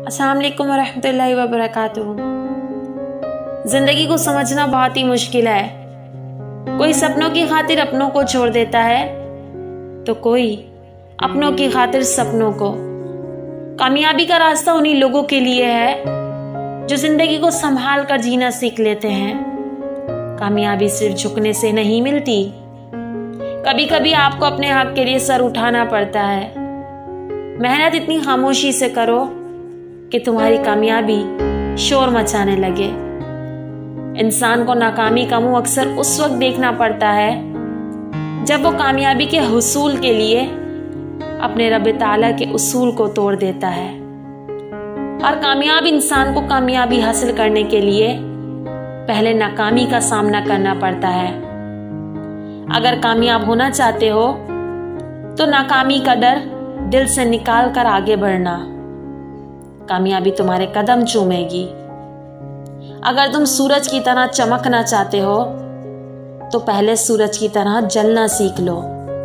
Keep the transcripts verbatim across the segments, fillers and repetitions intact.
अस्सलाम वालेकुम वरहमतुल्लाहि वबरकातुहू। जिंदगी को समझना बहुत ही मुश्किल है। कोई सपनों की खातिर अपनों को छोड़ देता है तो कोई अपनों की खातिर सपनों को। कामयाबी का रास्ता उन्हीं लोगों के लिए है जो जिंदगी को संभाल कर जीना सीख लेते हैं। कामयाबी सिर्फ झुकने से नहीं मिलती, कभी कभी आपको अपने हक के लिए सर उठाना पड़ता है। मेहनत इतनी खामोशी से करो कि तुम्हारी कामयाबी शोर मचाने लगे। इंसान को नाकामी का मुंह अक्सर उस वक्त देखना पड़ता है जब वो कामयाबी के हुसूल के लिए अपने रब ताला के उसूल को तोड़ देता है। और कामयाब इंसान को कामयाबी हासिल करने के लिए पहले नाकामी का सामना करना पड़ता है। अगर कामयाब होना चाहते हो तो नाकामी का डर दिल से निकाल कर आगे बढ़ना। कामयाबी तुम्हारे कदम चूमेगी। अगर तुम सूरज की तरह चमकना चाहते हो तो पहले सूरज की तरह जलना सीख लो।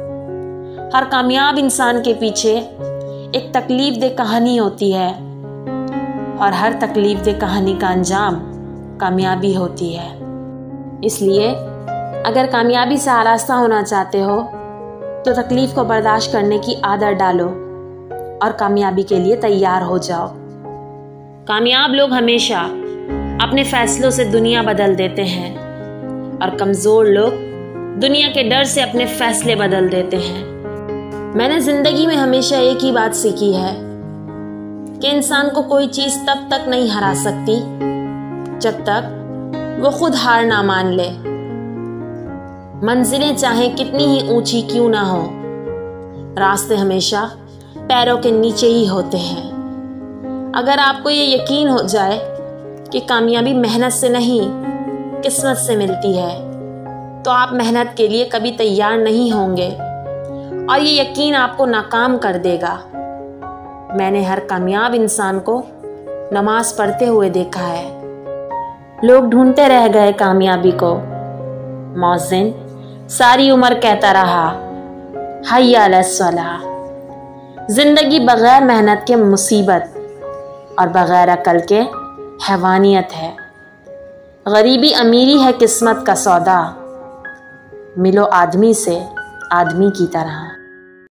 हर कामयाब इंसान के पीछे एक तकलीफ दे कहानी होती है और हर तकलीफ दे कहानी का अंजाम कामयाबी होती है। इसलिए अगर कामयाबी से आरास्ता होना चाहते हो तो तकलीफ को बर्दाश्त करने की आदत डालो और कामयाबी के लिए तैयार हो जाओ। कामयाब लोग हमेशा अपने फैसलों से दुनिया बदल देते हैं और कमजोर लोग दुनिया के डर से अपने फैसले बदल देते हैं। मैंने जिंदगी में हमेशा एक ही बात सीखी है कि इंसान को कोई चीज तब तक नहीं हरा सकती जब तक वो खुद हार ना मान ले। मंजिलें चाहे कितनी ही ऊंची क्यों ना हो, रास्ते हमेशा पैरों के नीचे ही होते हैं। अगर आपको ये यकीन हो जाए कि कामयाबी मेहनत से नहीं किस्मत से मिलती है तो आप मेहनत के लिए कभी तैयार नहीं होंगे और ये यकीन आपको नाकाम कर देगा। मैंने हर कामयाब इंसान को नमाज पढ़ते हुए देखा है। लोग ढूंढते रह गए कामयाबी को, मौज़िन सारी उम्र कहता रहा हय्या अलस सलाह। जिंदगी बगैर मेहनत के मुसीबत और बगैर अकल के हैवानियत है। गरीबी अमीरी है किस्मत का सौदा, मिलो आदमी से आदमी की तरह।